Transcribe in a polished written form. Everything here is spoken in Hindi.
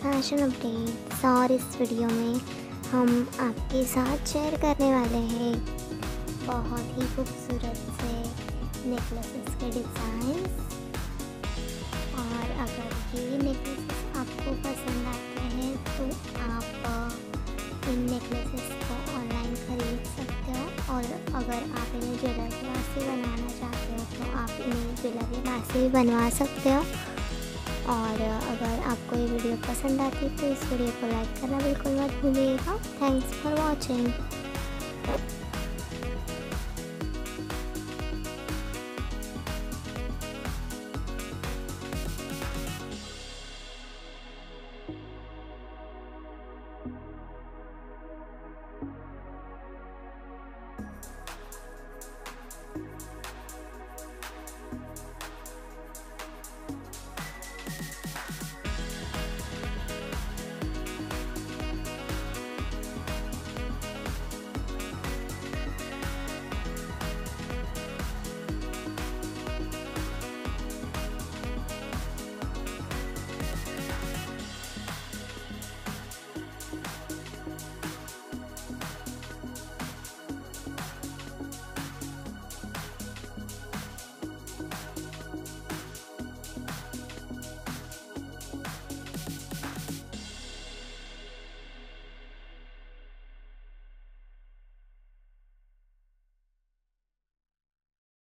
Fashion updates. और इस वीडियो में हम आपके साथ शेयर करने वाले हैं बहुत ही खूबसूरत से नेकलेसेस के डिज़ाइन। और अगर ये नेकलेसेस आपको पसंद आते हैं तो आप इन नेकलेसेस को ऑनलाइन ख़रीद सकते हो। और अगर आप इन्हें ज्वेलरी मास से बनवाना चाहते हो तो आप इन्हें ज्वेलरी मास से भी बनवा सकते हो। और अगर आपको ये वीडियो पसंद आती है तो इस वीडियो को लाइक करना बिल्कुल मत भूलिएगा। Thanks for watching.